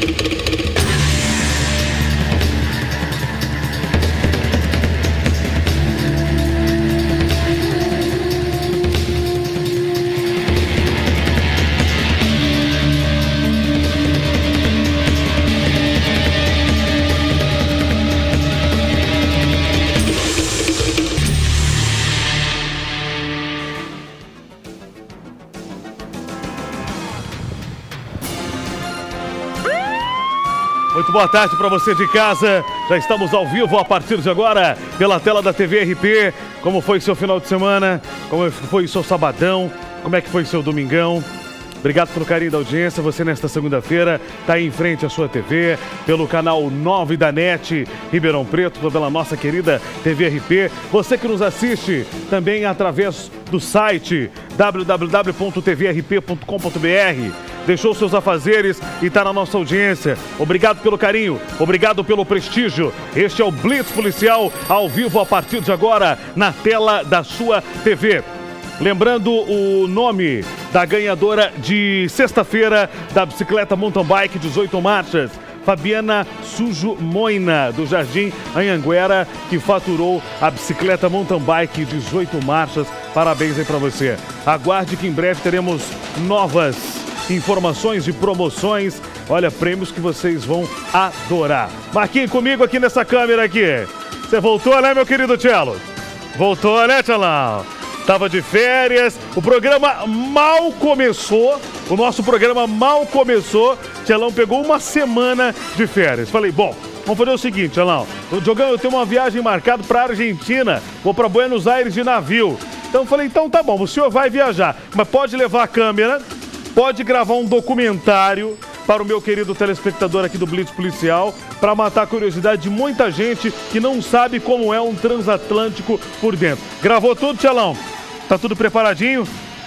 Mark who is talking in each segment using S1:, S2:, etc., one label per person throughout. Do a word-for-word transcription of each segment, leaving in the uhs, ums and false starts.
S1: Muito boa tarde para você de casa. Já estamos ao vivo a partir de agora pela tela da T V R P. Como foi seu final de semana? Como foi seu sabadão? Como é que foi seu domingão? Obrigado pelo carinho da audiência. Você nesta segunda-feira está aí em frente à sua T V, pelo canal nove da NET Ribeirão Preto, pela nossa querida T V R P. Você que nos assiste também através do site w w w ponto t v r p ponto com ponto b r. Deixou seus afazeres e está na nossa audiência. Obrigado pelo carinho, obrigado pelo prestígio. Este é o Blitz Policial ao vivo a partir de agora na tela da sua T V. Lembrando o nome da ganhadora de sexta-feira da bicicleta mountain bike dezoito marchas, Fabiana Sujo Moina, do Jardim Anhanguera, que faturou a bicicleta mountain bike dezoito marchas. Parabéns aí para você. Aguarde que em breve teremos novas informações de promoções. Olha, prêmios que vocês vão adorar. Marquinhos comigo aqui nessa câmera aqui. Você voltou, né, meu querido Tchelo? Voltou, né, Tchelão? Tava de férias, o programa mal começou, o nosso programa mal começou, Tchelão pegou uma semana de férias. Falei, bom, vamos fazer o seguinte, Tchelão, Diogão, eu tenho uma viagem marcada para a Argentina, vou para Buenos Aires de navio. Então falei, então tá bom, o senhor vai viajar, mas pode levar a câmera, pode gravar um documentário para o meu querido telespectador aqui do Blitz Policial, para matar a curiosidade de muita gente que não sabe como é um transatlântico por dentro. Gravou tudo, Tchelão? Tá tudo preparadinho?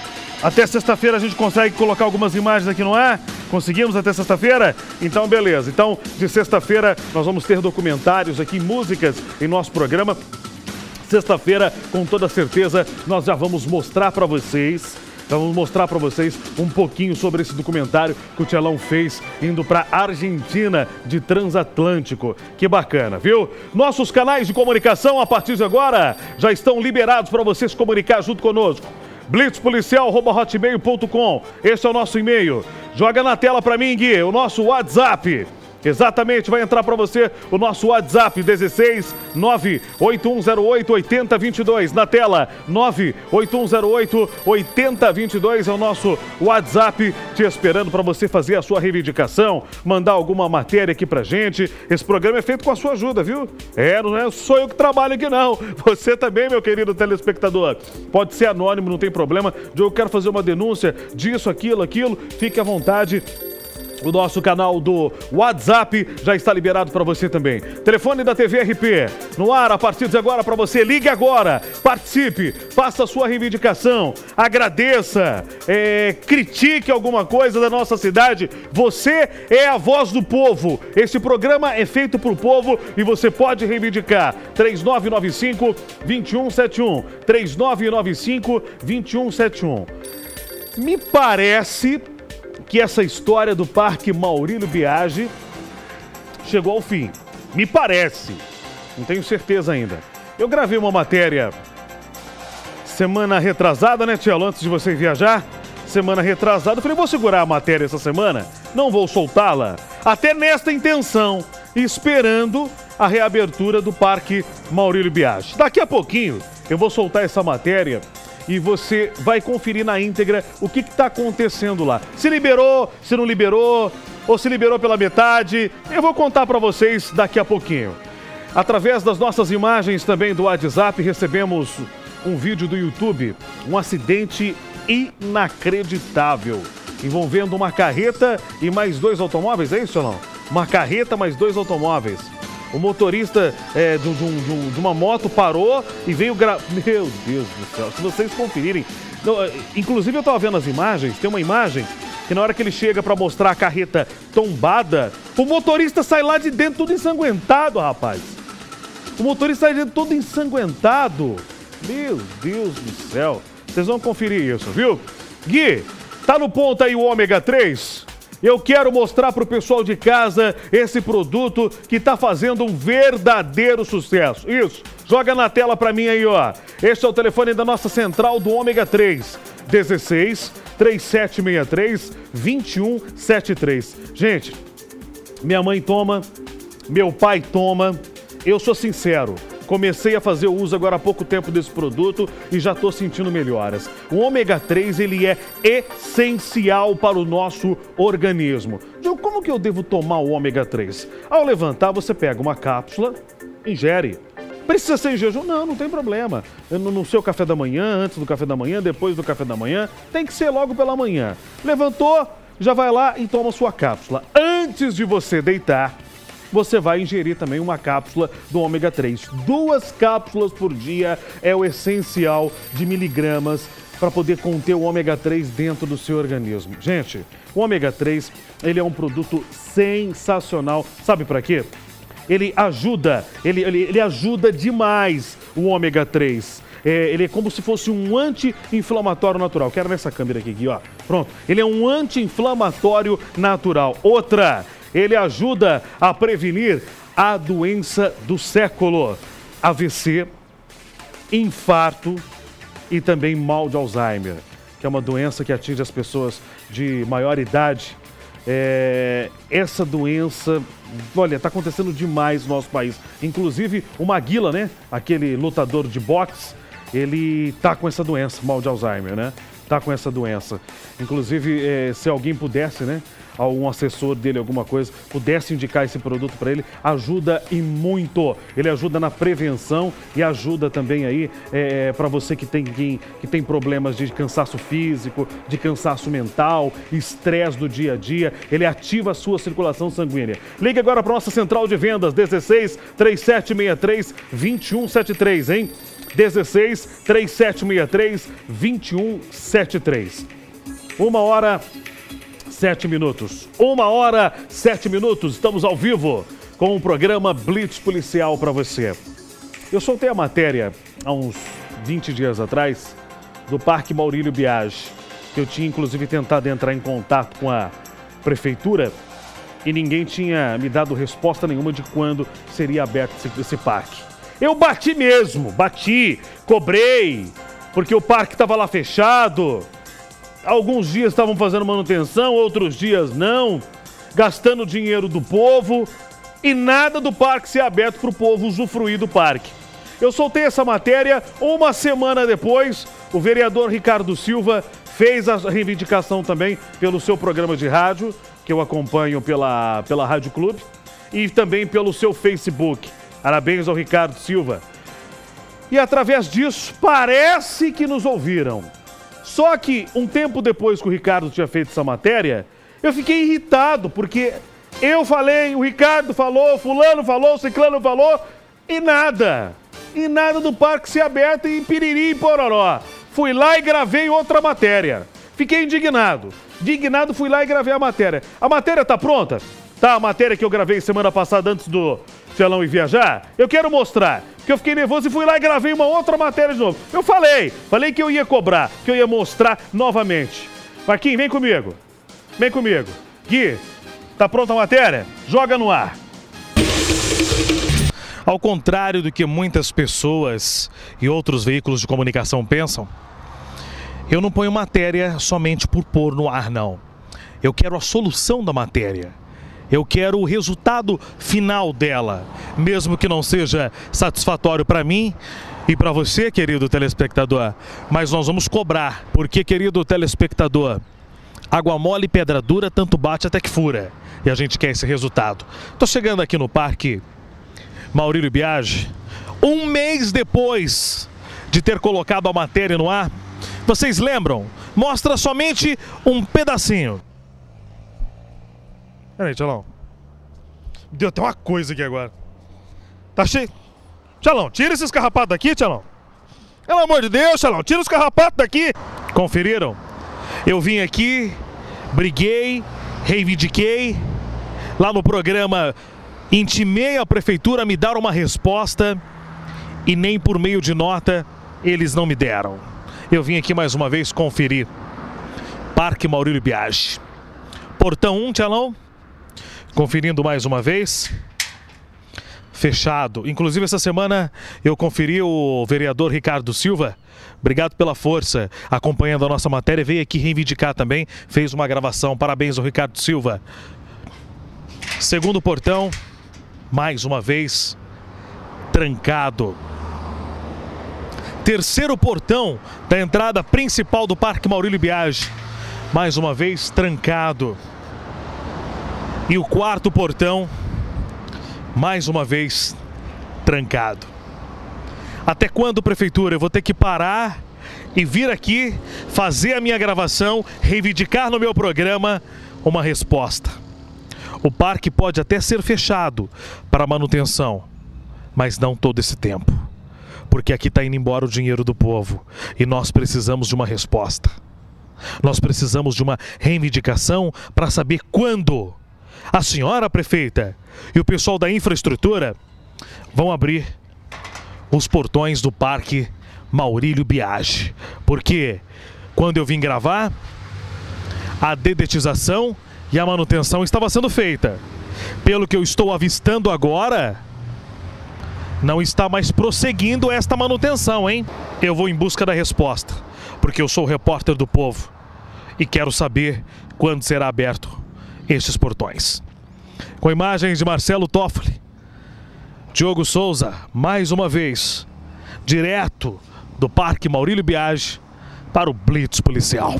S1: Até sexta-feira a gente consegue colocar algumas imagens aqui no ar? Conseguimos até sexta-feira? Então, beleza. Então, de sexta-feira nós vamos ter documentários aqui, músicas em nosso programa. Sexta-feira, com toda certeza, nós já vamos mostrar para vocês... Vamos mostrar para vocês um pouquinho sobre esse documentário que o Tchelão fez indo para a Argentina de transatlântico. Que bacana, viu? Nossos canais de comunicação a partir de agora já estão liberados para vocês comunicar junto conosco. blitz policial arroba hotmail ponto com. Este é o nosso e-mail. Joga na tela para mim, Gui, o nosso WhatsApp. Exatamente, vai entrar para você o nosso WhatsApp dezesseis nove oito um zero oito oito zero dois dois. Na tela, nove oito um zero oito oito zero dois dois é o nosso WhatsApp, te esperando para você fazer a sua reivindicação, mandar alguma matéria aqui pra gente. Esse programa é feito com a sua ajuda, viu? É, não é só eu que trabalho aqui não. Você também, meu querido telespectador. Pode ser anônimo, não tem problema. Eu quero fazer uma denúncia disso, aquilo, aquilo. Fique à vontade. O nosso canal do WhatsApp já está liberado para você também. Telefone da T V R P no ar a partir de agora para você. Ligue agora, participe, faça a sua reivindicação, agradeça, é, critique alguma coisa da nossa cidade. Você é a voz do povo. Este programa é feito para o povo e você pode reivindicar. três nove nove cinco, dois um sete um. três nove nove cinco, dois um sete um. Me parece que essa história do Parque Maurílio Biagi chegou ao fim. Me parece. Não tenho certeza ainda. Eu gravei uma matéria semana retrasada, né, Tchelo? Antes de você viajar, semana retrasada. Eu falei, vou segurar a matéria essa semana, não vou soltá-la. Até nesta intenção, esperando a reabertura do Parque Maurílio Biagi. Daqui a pouquinho eu vou soltar essa matéria e você vai conferir na íntegra o que está acontecendo lá. Se liberou, se não liberou, ou se liberou pela metade, eu vou contar para vocês daqui a pouquinho. Através das nossas imagens também do WhatsApp, recebemos um vídeo do YouTube, um acidente inacreditável, envolvendo uma carreta e mais dois automóveis, é isso ou não? Uma carreta mais dois automóveis. O motorista é, de, de, de, de uma moto parou e veio gravar. Meu Deus do céu, se vocês conferirem. Não, inclusive eu estava vendo as imagens, tem uma imagem que na hora que ele chega para mostrar a carreta tombada, o motorista sai lá de dentro todo ensanguentado, rapaz. O motorista sai de dentro todo ensanguentado. Meu Deus do céu. Vocês vão conferir isso, viu? Gui, tá no ponto aí o ômega três? Eu quero mostrar para o pessoal de casa esse produto que está fazendo um verdadeiro sucesso. Isso, joga na tela para mim aí, ó. Este é o telefone da nossa central do ômega três. dezesseis, três sete seis três, dois um sete três. Gente, minha mãe toma, meu pai toma, eu sou sincero. Comecei a fazer o uso agora há pouco tempo desse produto e já estou sentindo melhoras. O ômega três, ele é essencial para o nosso organismo. Então, como que eu devo tomar o ômega três? Ao levantar, você pega uma cápsula, ingere. Precisa ser em jejum? Não, não tem problema. No, no seu café da manhã, antes do café da manhã, depois do café da manhã, tem que ser logo pela manhã. Levantou, já vai lá e toma sua cápsula. Antes de você deitar, você vai ingerir também uma cápsula do ômega três. Duas cápsulas por dia é o essencial de miligramas para poder conter o ômega três dentro do seu organismo. Gente, o ômega três, ele é um produto sensacional. Sabe para quê? Ele ajuda, ele, ele, ele ajuda demais o ômega três. É, ele é como se fosse um anti-inflamatório natural. Quero nessa câmera aqui, aqui, ó. Pronto. Ele é um anti-inflamatório natural. Outra, ele ajuda a prevenir a doença do século, A V C, infarto e também mal de Alzheimer, que é uma doença que atinge as pessoas de maior idade. É, essa doença, olha, está acontecendo demais no nosso país. Inclusive o Maguila, né? Aquele lutador de boxe, ele tá com essa doença, mal de Alzheimer, né? Tá com essa doença. Inclusive, é, se alguém pudesse, né? Algum assessor dele, alguma coisa, pudesse indicar esse produto para ele, ajuda e muito. Ele ajuda na prevenção e ajuda também aí é, para você que tem, que, que tem problemas de cansaço físico, de cansaço mental, estresse do dia a dia. Ele ativa a sua circulação sanguínea. Ligue agora para nossa central de vendas, dezesseis, três sete seis três, dois um sete três, hein? dezesseis, três sete seis três, dois um sete três. Uma hora... Sete minutos. Uma hora, sete minutos. Estamos ao vivo com o programa Blitz Policial para você. Eu soltei a matéria há uns vinte dias atrás do Parque Maurílio Biagi, que eu tinha inclusive tentado entrar em contato com a prefeitura e ninguém tinha me dado resposta nenhuma de quando seria aberto esse, esse parque. Eu bati mesmo, bati, cobrei, porque o parque estava lá fechado. Alguns dias estavam fazendo manutenção, outros dias não, gastando dinheiro do povo e nada do parque ser aberto para o povo usufruir do parque. Eu soltei essa matéria, uma semana depois, o vereador Ricardo Silva fez a reivindicação também pelo seu programa de rádio, que eu acompanho pela, pela Rádio Clube, e também pelo seu Facebook. Parabéns ao Ricardo Silva. E através disso, parece que nos ouviram. Só que, um tempo depois que o Ricardo tinha feito essa matéria, eu fiquei irritado, porque eu falei, o Ricardo falou, fulano falou, ciclano falou, e nada. E nada do parque ser aberto em Piriri e Pororó. Fui lá e gravei outra matéria. Fiquei indignado. Indignado, fui lá e gravei a matéria. A matéria tá pronta? Tá, a matéria que eu gravei semana passada antes do Telão e Viajar? Eu quero mostrar. Porque eu fiquei nervoso e fui lá e gravei uma outra matéria de novo. Eu falei, falei que eu ia cobrar, que eu ia mostrar novamente. Marquinhos, vem comigo. Vem comigo. Gui, tá pronta a matéria? Joga no ar.
S2: Ao contrário do que muitas pessoas e outros veículos de comunicação pensam, eu não ponho matéria somente por pôr no ar, não. Eu quero a solução da matéria. Eu quero o resultado final dela, mesmo que não seja satisfatório para mim e para você, querido telespectador. Mas nós vamos cobrar, porque, querido telespectador, água mole e pedra dura, tanto bate até que fura. E a gente quer esse resultado. Estou chegando aqui no Parque Maurílio Biagi, um mês depois de ter colocado a matéria no ar. Vocês lembram? Mostra somente um pedacinho. Peraí, Tchalão. Deu até uma coisa aqui agora. Tá cheio. Tchalão, tira esses carrapatos daqui, Tchalão. Pelo amor de Deus, Tchalão, tira os carrapatos daqui. Conferiram? Eu vim aqui, briguei, reivindiquei. Lá no programa, intimei a prefeitura a me dar uma resposta e nem por meio de nota eles não me deram. Eu vim aqui mais uma vez conferir. Parque Maurílio Biagi. Portão um, Tchalão. Conferindo mais uma vez. Fechado. Inclusive, essa semana eu conferi o vereador Ricardo Silva. Obrigado pela força, acompanhando a nossa matéria. Veio aqui reivindicar também, fez uma gravação. Parabéns ao Ricardo Silva. Segundo portão, mais uma vez, trancado. Terceiro portão da entrada principal do Parque Maurílio Biagi. Mais uma vez, trancado. E o quarto portão, mais uma vez, trancado. Até quando, prefeitura? Eu vou ter que parar e vir aqui fazer a minha gravação, reivindicar no meu programa uma resposta. O parque pode até ser fechado para manutenção, mas não todo esse tempo. Porque aqui está indo embora o dinheiro do povo e nós precisamos de uma resposta. Nós precisamos de uma reivindicação para saber quando a senhora prefeita e o pessoal da infraestrutura vão abrir os portões do Parque Maurílio Biagi. Porque quando eu vim gravar, a dedetização e a manutenção estava sendo feita. Pelo que eu estou avistando agora, não está mais prosseguindo esta manutenção, hein? Eu vou em busca da resposta, porque eu sou o repórter do povo e quero saber quando será aberto estes portões. Com imagens de Marcelo Toffoli, Diogo Souza, mais uma vez, direto do Parque Maurílio Biagi para o Blitz Policial.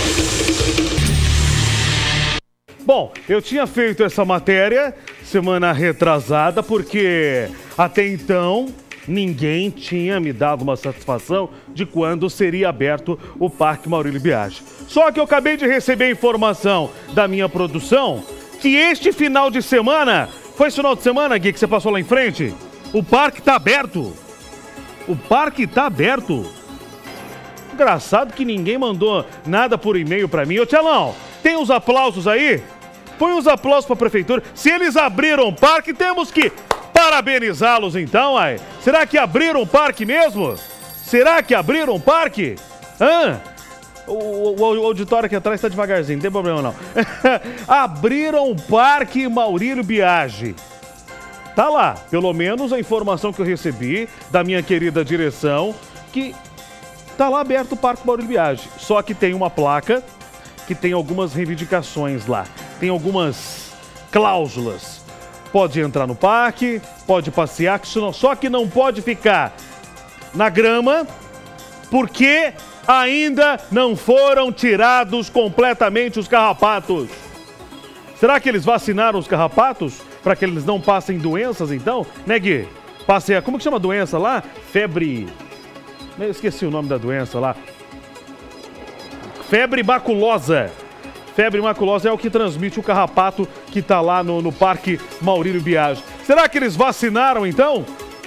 S1: Bom, eu tinha feito essa matéria semana retrasada porque até então ninguém tinha me dado uma satisfação de quando seria aberto o Parque Maurílio Biagi. Só que eu acabei de receber informação da minha produção que este final de semana, foi esse final de semana, Gui, que você passou lá em frente? O parque tá aberto. O parque tá aberto. Engraçado que ninguém mandou nada por e-mail pra mim. Ô, Tchalão, tem os aplausos aí? Põe os aplausos pra prefeitura. Se eles abriram o parque, temos que parabenizá-los então, ai. Será que abriram o parque mesmo? Será que abriram o parque? Hã? O, o, o auditório aqui atrás está devagarzinho, não tem problema não. Abriram o Parque Maurílio Biagi. Tá lá, pelo menos a informação que eu recebi da minha querida direção, que tá lá aberto o Parque Maurílio Biagi. Só que tem uma placa que tem algumas reivindicações lá. Tem algumas cláusulas. Pode entrar no parque, pode passear, só que não pode ficar na grama, porque ainda não foram tirados completamente os carrapatos. Será que eles vacinaram os carrapatos para que eles não passem doenças, então? Né, Gui? Passei, como que chama a doença lá? Febre... Eu esqueci o nome da doença lá. Febre maculosa. Febre maculosa é o que transmite o carrapato que está lá no, no Parque Maurílio Biagi. Será que eles vacinaram, então?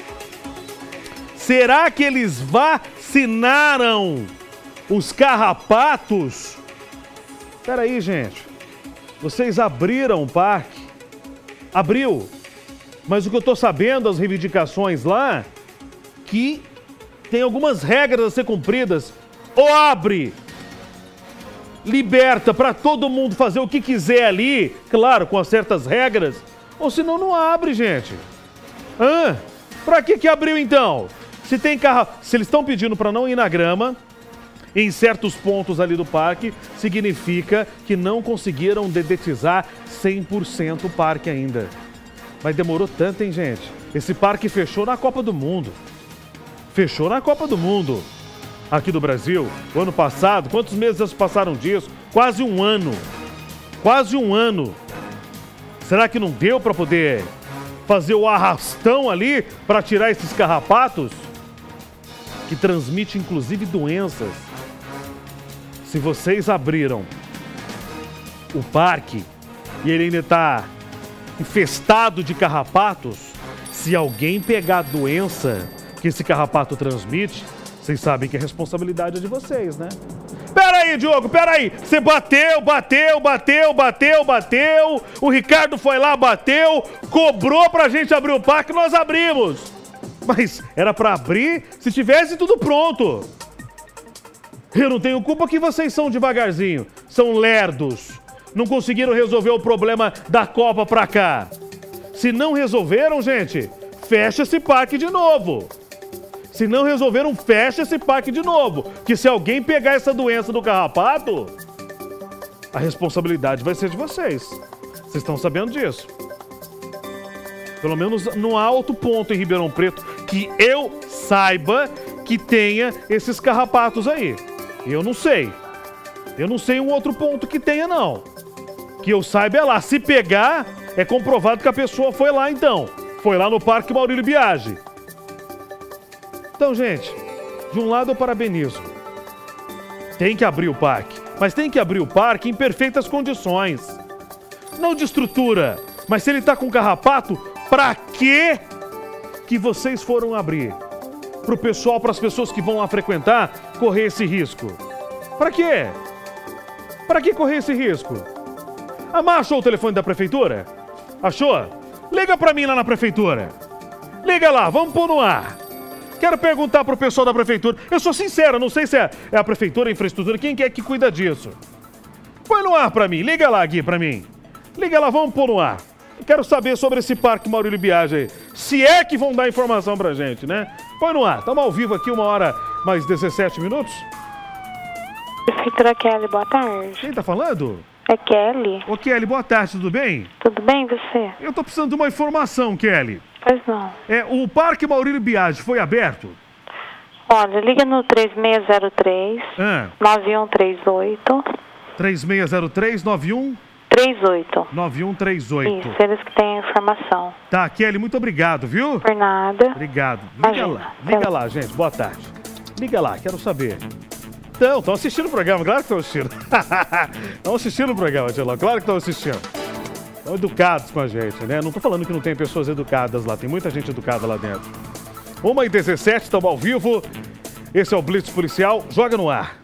S1: Será que eles vacinaram os carrapatos? Espera aí, gente. Vocês abriram o parque. Abriu. Mas o que eu estou sabendo, as reivindicações lá, que tem algumas regras a ser cumpridas. Ou abre, liberta para todo mundo fazer o que quiser ali, claro, com certas regras, ou senão não abre, gente. Hã? Para que que abriu então? Se tem carro, se eles estão pedindo para não ir na grama, em certos pontos ali do parque, significa que não conseguiram dedetizar cem por cento o parque ainda. Mas demorou tanto, hein, gente? Esse parque fechou na Copa do Mundo. Fechou na Copa do Mundo. Aqui do Brasil, o ano passado, quantos meses passaram disso? Quase um ano. Quase um ano. Será que não deu para poder fazer o arrastão ali para tirar esses carrapatos? Que transmite inclusive doenças. Se vocês abriram o parque e ele ainda está infestado de carrapatos, se alguém pegar a doença que esse carrapato transmite, vocês sabem que a responsabilidade é de vocês, né? Pera aí, Diogo, pera aí. Você bateu, bateu, bateu, bateu, bateu. O Ricardo foi lá, bateu, cobrou pra gente abrir o parque, nós abrimos. Mas era pra abrir se tivesse tudo pronto. Eu não tenho culpa que vocês são devagarzinho, são lerdos. não conseguiram resolver o problema da Copa pra cá. Se não resolveram, gente, fecha esse parque de novo. Se não resolveram, fecha esse parque de novo. Que se alguém pegar essa doença do carrapato, a responsabilidade vai ser de vocês. Vocês estão sabendo disso. Pelo menos não há outro ponto em Ribeirão Preto que eu saiba que tenha esses carrapatos aí. Eu não sei. Eu não sei um outro ponto que tenha, não. Que eu saiba é lá. Se pegar, é comprovado que a pessoa foi lá, então. Foi lá no Parque Maurílio Biagi. Então, gente, de um lado eu parabenizo. Tem que abrir o parque. Mas tem que abrir o parque em perfeitas condições. Não de estrutura. Mas se ele tá com carrapato, pra quê que vocês foram abrir? Pro pessoal, pras pessoas que vão lá frequentar, correr esse risco. Pra quê? Pra que correr esse risco? A Má achou o telefone da prefeitura? Achou? Liga pra mim lá na prefeitura. Liga lá, vamos pôr no ar. Quero perguntar pro pessoal da prefeitura. Eu sou sincero, não sei se é, é a prefeitura, a infraestrutura, quem que é que cuida disso. Põe no ar pra mim, liga lá, Gui, pra mim. Liga lá, vamos pôr no ar. Quero saber sobre esse Parque Maurílio Biagi aí. Se é que vão dar informação pra gente, né? Põe no ar. Estamos ao vivo aqui, uma hora mais dezessete minutos.
S3: Prefeitura Kelly, boa tarde.
S1: Quem tá falando?
S3: É Kelly.
S1: Ô, Kelly, boa tarde, tudo bem?
S3: Tudo bem, você?
S1: Eu tô precisando de uma informação, Kelly.
S3: Pois não.
S1: É, o Parque Maurílio Biagi foi aberto?
S3: Olha, liga no três seis zero três,
S1: Ah.
S3: nove um três oito.
S1: três seis zero três, nove um...
S3: três oito.
S1: nove um três oito.
S3: Isso, eles que têm a informação.
S1: Tá, Kelly, muito obrigado, viu?
S3: Por nada.
S1: Obrigado. Liga
S3: Imagina.
S1: lá, liga lá, gente. Boa tarde. Liga lá, quero saber. Então, estão assistindo o programa, claro que estão assistindo. Estão assistindo o programa, Tchela, claro que estão assistindo. Estão educados com a gente, né? Não tô falando que não tem pessoas educadas lá, tem muita gente educada lá dentro. uma e dezessete, estamos ao vivo. Esse é o Blitz Policial, joga no ar.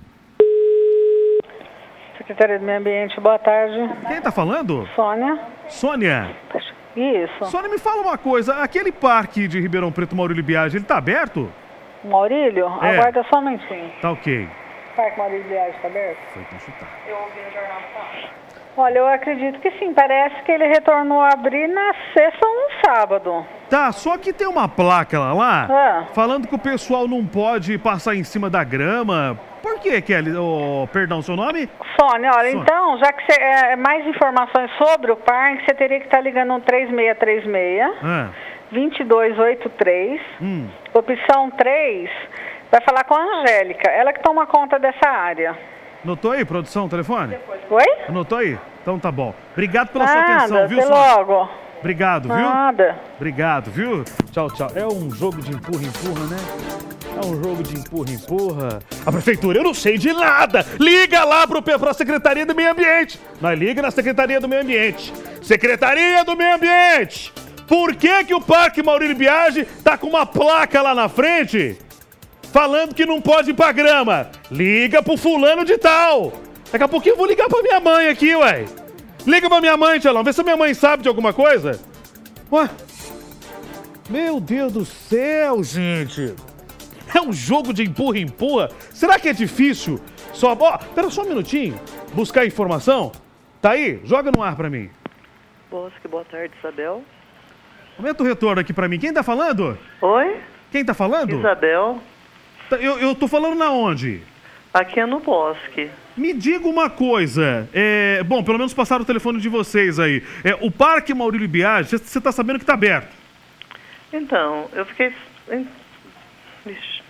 S4: Secretaria do Meio Ambiente, boa tarde.
S1: Quem tá falando?
S4: Sônia.
S1: Sônia.
S4: Isso.
S1: Sônia, me fala uma coisa, aquele parque de Ribeirão Preto, Maurílio Biagi, ele tá aberto?
S4: Maurílio,
S1: É.
S4: aguarda só um momentinho.
S1: Tá ok.
S4: Parque Maurílio Biagi está aberto?
S1: Foi consultar.
S4: Eu ouvi no jornal. Olha, eu acredito que sim, parece que ele retornou a abrir na sexta ou no sábado.
S1: Tá, só que tem uma placa lá, lá
S4: Ah.
S1: falando que o pessoal não pode passar em cima da grama. Por que, Kelly? Oh, perdão, seu nome?
S4: Sônia, olha,
S1: Sônia.
S4: então, já que você é mais informações sobre o parque, você teria que estar ligando no três seis três seis,
S1: Ah,
S4: dois dois oito três,
S1: hum.
S4: opção três, vai falar com a Angélica, ela que toma conta dessa área.
S1: Anotou aí, produção, o telefone?
S4: Oi?
S1: Anotou aí? Então tá bom. Obrigado pela sua atenção,
S4: Nada,
S1: viu,
S4: até
S1: Sônia?
S4: logo.
S1: Obrigado, viu?
S4: Nada.
S1: Obrigado, viu? Tchau, tchau. É um jogo de empurra-empurra, né? É um jogo de empurra-empurra. A prefeitura, eu não sei de nada. Liga lá pro, pra Secretaria do Meio Ambiente. Nós liga na Secretaria do Meio Ambiente. Secretaria do Meio Ambiente. Por que que o Parque Maurílio Biagi tá com uma placa lá na frente falando que não pode ir pra grama? Liga pro fulano de tal. Daqui a pouquinho eu vou ligar pra minha mãe aqui, ué. Liga pra minha mãe, Tchelão. Vê se a minha mãe sabe de alguma coisa. Ué. Meu Deus do céu, gente. É um jogo de empurra-empurra? Será que é difícil? Só, ó, pera só um minutinho. Buscar informação? Tá aí? Joga no ar pra mim.
S5: Bosque, boa tarde, Isabel.
S1: Aumenta o retorno aqui pra mim. Quem tá falando?
S5: Oi,
S1: Quem tá falando?
S5: Isabel.
S1: Tá, Eu, eu tô falando na onde?
S5: Aqui é no Bosque.
S1: Me diga uma coisa. É, bom, pelo menos passaram o telefone de vocês aí. É, o Parque Maurílio Biagi, você tá sabendo que tá aberto?
S5: Então, eu fiquei... Ixi.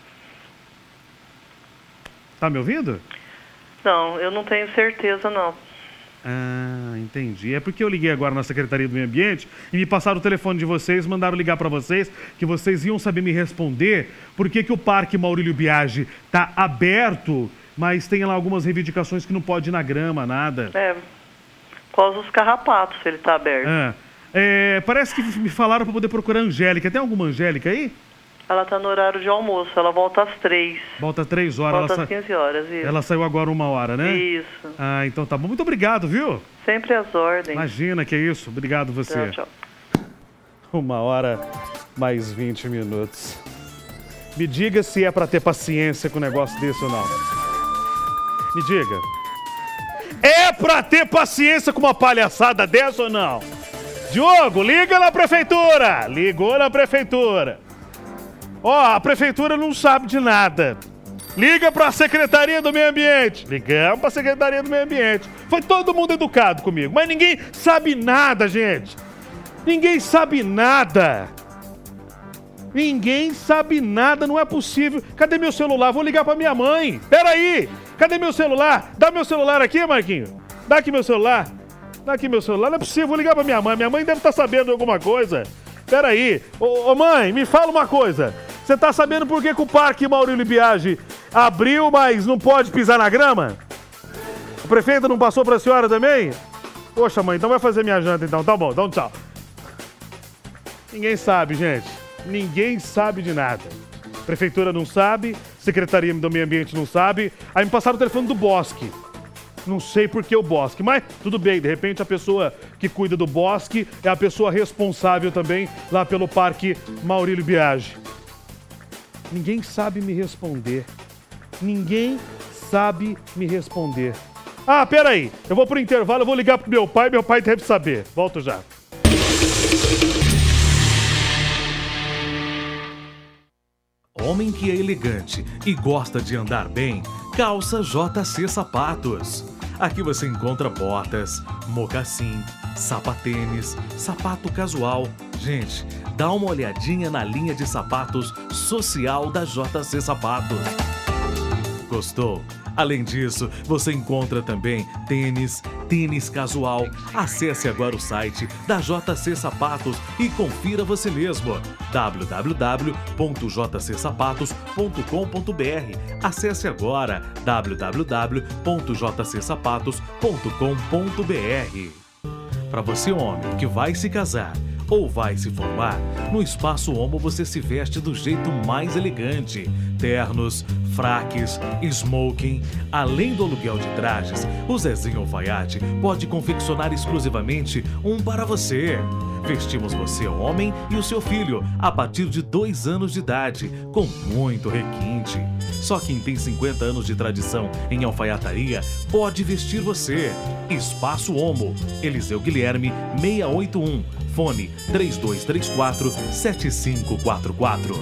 S1: Tá me ouvindo?
S5: Não, eu não tenho certeza, não.
S1: Ah, entendi. É porque eu liguei agora na Secretaria do Meio Ambiente e me passaram o telefone de vocês, mandaram ligar para vocês, que vocês iam saber me responder por que que o Parque Maurílio Biagi tá aberto, mas tem lá algumas reivindicações que não pode ir na grama, nada.
S5: É, por causa dos carrapatos, se ele tá aberto.
S1: Ah, é, parece que me falaram para poder procurar a Angélica. Tem alguma Angélica aí?
S5: Ela tá no horário de almoço, ela volta às três.
S1: Volta três horas.
S5: Volta
S1: ela
S5: às
S1: sa...
S5: quinze horas, isso.
S1: Ela saiu agora uma hora, né?
S5: Isso.
S1: Ah, então tá bom. Muito obrigado, viu?
S5: Sempre às ordens.
S1: Imagina que é isso. Obrigado você.
S5: Tchau, tchau.
S1: Uma hora mais vinte minutos. Me diga se é pra ter paciência com um negócio desse ou não. Me diga. É pra ter paciência com uma palhaçada dessa ou não? Diogo, liga na prefeitura. Ligou na prefeitura. Ó, a prefeitura não sabe de nada. Liga pra Secretaria do Meio Ambiente. Ligamos pra Secretaria do Meio Ambiente. Foi todo mundo educado comigo, mas ninguém sabe nada, gente. Ninguém sabe nada. Ninguém sabe nada, não é possível. Cadê meu celular? Vou ligar pra minha mãe. Peraí, cadê meu celular? Dá meu celular aqui, Marquinho. Dá aqui meu celular. Dá aqui meu celular. Não é possível, vou ligar pra minha mãe. Minha mãe deve estar sabendo de alguma coisa. Peraí. Ô, ô mãe, me fala uma coisa. Você tá sabendo por que, que o Parque Maurílio Biagi abriu, mas não pode pisar na grama? O prefeito não passou pra senhora também? Poxa, mãe, então vai fazer minha janta então. Tá bom, dá um tchau. Ninguém sabe, gente. Ninguém sabe de nada. Prefeitura não sabe, Secretaria do Meio Ambiente não sabe. Aí me passaram o telefone do Bosque. Não sei por que o Bosque, mas tudo bem. De repente a pessoa que cuida do Bosque é a pessoa responsável também lá pelo Parque Maurílio Biagi. Ninguém sabe me responder. Ninguém sabe me responder. Ah, peraí. Eu vou pro intervalo, eu vou ligar pro meu pai. Meu pai deve saber. Volto já.
S6: Homem que é elegante e gosta de andar bem, calça J C Sapatos. Aqui você encontra botas, mocassim, sapatênis, sapato casual. Gente, dá uma olhadinha na linha de sapatos social da J C Sapatos. Gostou? Além disso, você encontra também tênis, tênis casual. Acesse agora o site da J C Sapatos e confira você mesmo. w w w ponto j c sapatos ponto com ponto b r. Acesse agora w w w ponto j c sapatos ponto com ponto b r. Para você, homem, que vai se casar ou vai se formar, no Espaço Homo você se veste do jeito mais elegante. Ternos, fraques, smoking. Além do aluguel de trajes, o Zezinho Alfaiate pode confeccionar exclusivamente um para você. Vestimos você, homem, e o seu filho a partir de dois anos de idade, com muito requinte. Só quem tem cinquenta anos de tradição em alfaiataria pode vestir você. Espaço Homo, Eliseu Guilherme, seiscentos e oitenta e um. Fone três dois três quatro, sete cinco quatro quatro.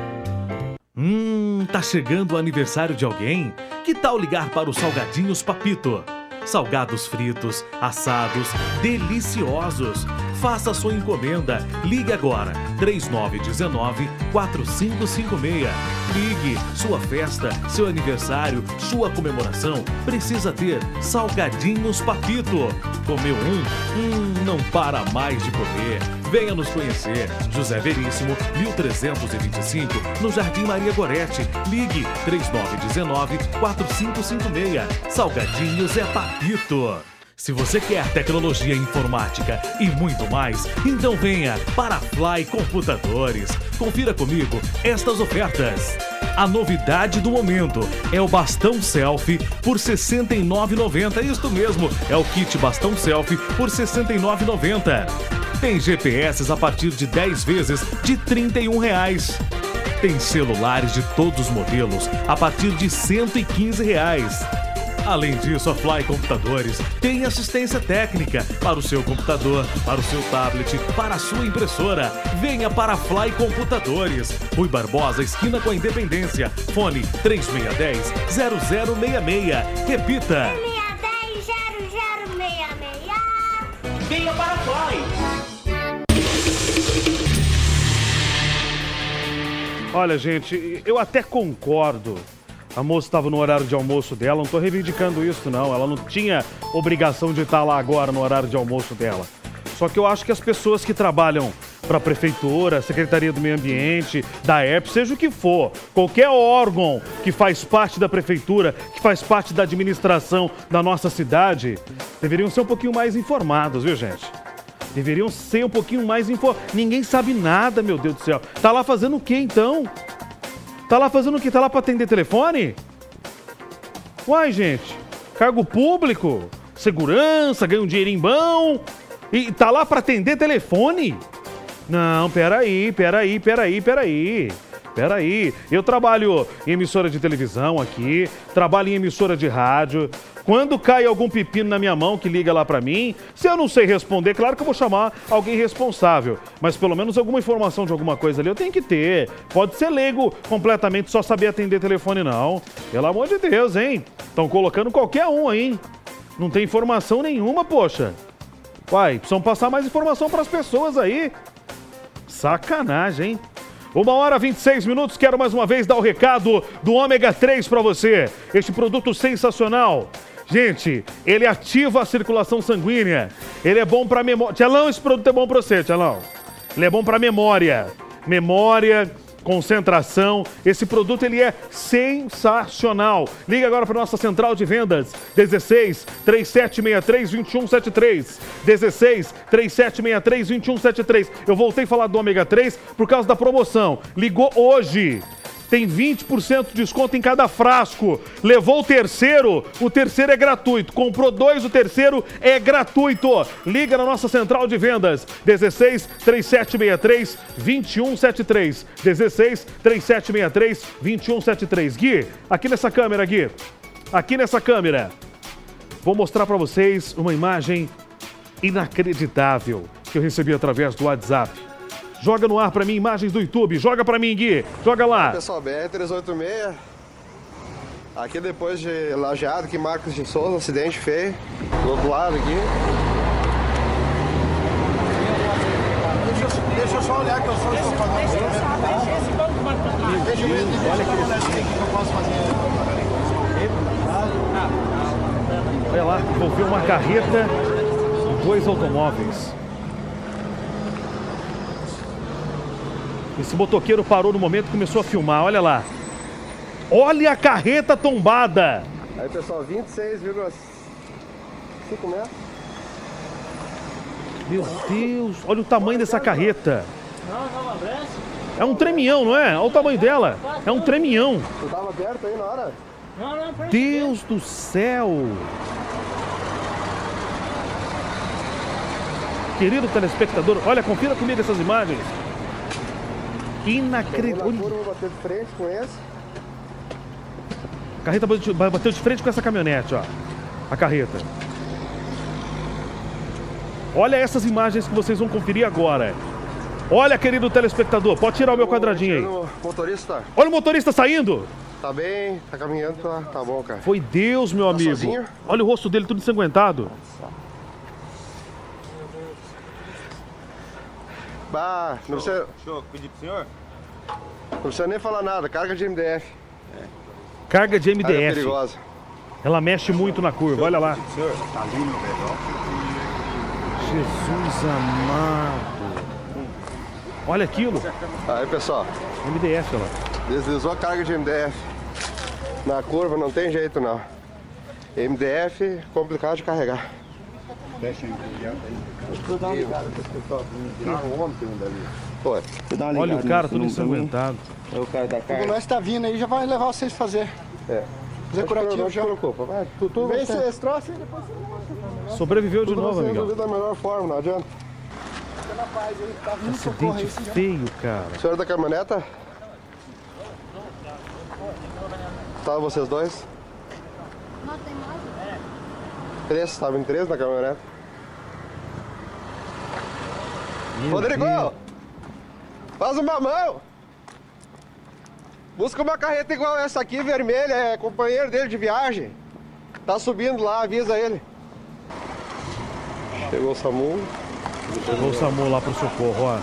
S6: Hum, tá chegando o aniversário de alguém? Que tal ligar para os Salgadinhos Papito? Salgados fritos, assados, deliciosos. Faça sua encomenda. Ligue agora, três nove um nove, quatro cinco cinco seis. Ligue, sua festa, seu aniversário, sua comemoração precisa ter Salgadinhos Papito. Comeu um? Hum, não para mais de comer. Venha nos conhecer. José Veríssimo, mil trezentos e vinte e cinco, no Jardim Maria Gorete. Ligue, três nove um nove, quatro cinco cinco seis. Salgadinhos é Papito. Se você quer tecnologia informática e muito mais, então venha para Fly Computadores. Confira comigo estas ofertas. A novidade do momento é o bastão selfie por sessenta e nove reais e noventa centavos. Isto mesmo, é o kit bastão selfie por sessenta e nove reais e noventa centavos. Tem G P S a partir de dez vezes de trinta e um reais. Tem celulares de todos os modelos a partir de cento e quinze reais. Além disso, a Fly Computadores tem assistência técnica para o seu computador, para o seu tablet, para a sua impressora. Venha para a Fly Computadores. Rui Barbosa, esquina com a Independência. Fone três seis um zero, zero zero seis seis. Repita.
S7: três seis um zero, zero zero seis seis.
S6: Venha para a Fly.
S1: Olha, gente, eu até concordo. A moça estava no horário de almoço dela, não estou reivindicando isso não, ela não tinha obrigação de estar lá agora no horário de almoço dela. Só que eu acho que as pessoas que trabalham para a prefeitura, Secretaria do Meio Ambiente, da E P, seja o que for, qualquer órgão que faz parte da prefeitura, que faz parte da administração da nossa cidade, deveriam ser um pouquinho mais informados, viu, gente? Deveriam ser um pouquinho mais informados. Ninguém sabe nada, meu Deus do céu. Tá lá fazendo o quê, então? Tá lá fazendo o quê? Tá lá pra atender telefone? Uai, gente. Cargo público, segurança, ganha um dinheirinho bom. E tá lá pra atender telefone? Não, peraí, peraí, peraí, peraí. Peraí, eu trabalho em emissora de televisão aqui, trabalho em emissora de rádio. Quando cai algum pepino na minha mão que liga lá pra mim, se eu não sei responder, claro que eu vou chamar alguém responsável. Mas pelo menos alguma informação de alguma coisa ali eu tenho que ter. Pode ser leigo completamente, só saber atender telefone não. Pelo amor de Deus, hein? Estão colocando qualquer um aí, hein? Não tem informação nenhuma, poxa. Uai, precisam passar mais informação pras pessoas aí. Sacanagem, hein? Uma hora e vinte e seis minutos, quero mais uma vez dar o recado do ômega três para você. Este produto sensacional. Gente, ele ativa a circulação sanguínea. Ele é bom para memória. Tchelão, esse produto é bom para você, Tchelão. Ele é bom para memória. Memória, concentração. Esse produto ele é sensacional. Liga agora para nossa central de vendas. dezesseis, trinta e sete sessenta e três, vinte e um setenta e três. dezesseis, trinta e sete sessenta e três, vinte e um setenta e três. Eu voltei a falar do ômega três por causa da promoção. Ligou hoje. Tem vinte por cento de desconto em cada frasco. Levou o terceiro, o terceiro é gratuito. Comprou dois, o terceiro é gratuito. Liga na nossa central de vendas. dezesseis, trinta e sete sessenta e três, vinte e um setenta e três. dezesseis, trinta e sete sessenta e três, vinte e um setenta e três. Gui, aqui nessa câmera, Gui. Aqui nessa câmera. Vou mostrar para vocês uma imagem inacreditável que eu recebi através do WhatsApp. Joga no ar pra mim imagens do YouTube. Joga pra mim, Gui. Joga lá.
S8: Pessoal, B R trezentos e oitenta e seis. Aqui depois de Lajeado, aqui Marcos de Souza, acidente feio. Do outro lado aqui. Deixa, deixa eu só olhar que eu sou estou fazendo. Deixa eu ver, olha aqui que eu posso fazer.
S1: Olha lá, envolveu uma carreta e dois automóveis. Esse motoqueiro parou no momento e começou a filmar, olha lá. Olha a carreta tombada.
S8: Aí, pessoal, vinte e seis vírgula cinco metros.
S1: Meu Deus, olha o tamanho dessa carreta. É um tremião, não é? Olha o tamanho dela. É um tremião.
S8: Você estava aberto aí na hora?
S1: Deus do céu. Querido telespectador, olha, confira comigo essas imagens. Inacreditável.
S8: Vou bater de frente com esse.
S1: A carreta bateu de frente com essa caminhonete, ó. A carreta. Olha essas imagens que vocês vão conferir agora. Olha, querido telespectador, pode tirar o meu quadradinho aí.
S8: O motorista.
S1: Olha o motorista saindo.
S8: Tá bem, tá caminhando, tá, tá bom, cara.
S1: Foi Deus, meu
S8: tá
S1: amigo.
S8: Sozinho?
S1: Olha o rosto dele tudo ensanguentado.
S8: Bah, não precisa...
S9: Deixa eu pedir pro senhor?
S8: Não precisa nem falar nada, carga de M D F.
S9: É.
S1: Carga de M D F.
S8: Carga perigosa.
S1: Ela mexe muito na curva, olha lá.
S9: Senhor, tá lindo, velho.
S1: Jesus amado. Olha aquilo.
S8: Aí, pessoal.
S1: M D F, olha lá.
S8: Deslizou a carga de M D F. Na curva não tem jeito, não. M D F, complicado de carregar.
S9: Deixa eu enviar aí. Vou dar uma ligada para esse pessoal. Carro ontem dali.
S8: Foi.
S1: Olha o cara todo ensanguentado.
S9: É o cara da carga.
S10: Nós tá vindo aí, já vai levar vocês a fazer.
S8: É.
S10: Fazer curativo
S8: não
S10: já.
S8: Não se preocupa. Vai, tu, tu
S10: Vem
S8: você...
S10: esse troço e depois você...
S1: Sobreviveu de
S8: Tudo
S1: novo,
S8: vai ser
S1: amigão.
S8: resolvido da melhor forma, não adianta.
S10: Fica na paz aí, tá vindo socorro aí.
S1: Acidente feio, cara.
S8: Senhor da caminhoneta? Estavam vocês dois?
S7: Não tem mais?
S8: Três, estavam em três na caminhonete.
S1: Meu
S8: Rodrigo!
S1: Deus.
S8: Faz uma mão! Busca uma carreta igual essa aqui, vermelha, é companheiro dele de viagem. Tá subindo lá, avisa ele. Chegou o SAMU.
S1: Chegou o SAMU lá pro socorro, ó.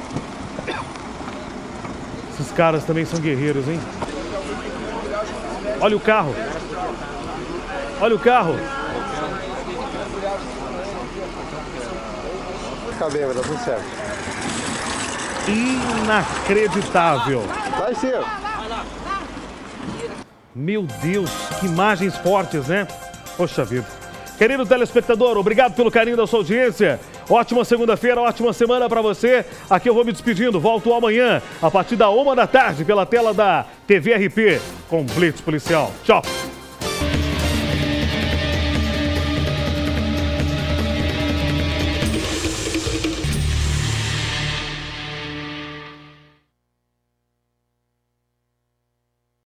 S1: Esses caras também são guerreiros, hein? Olha o carro. Olha o carro.
S8: Fica bem, vai dar tudo certo.
S1: Inacreditável.
S8: Vai, Ciro.
S1: Meu Deus, que imagens fortes, né? Poxa vida. Querido telespectador, obrigado pelo carinho da sua audiência. Ótima segunda-feira, ótima semana para você. Aqui eu vou me despedindo. Volto amanhã, a partir da uma da tarde, pela tela da T V R P, com Blitz Policial. Tchau.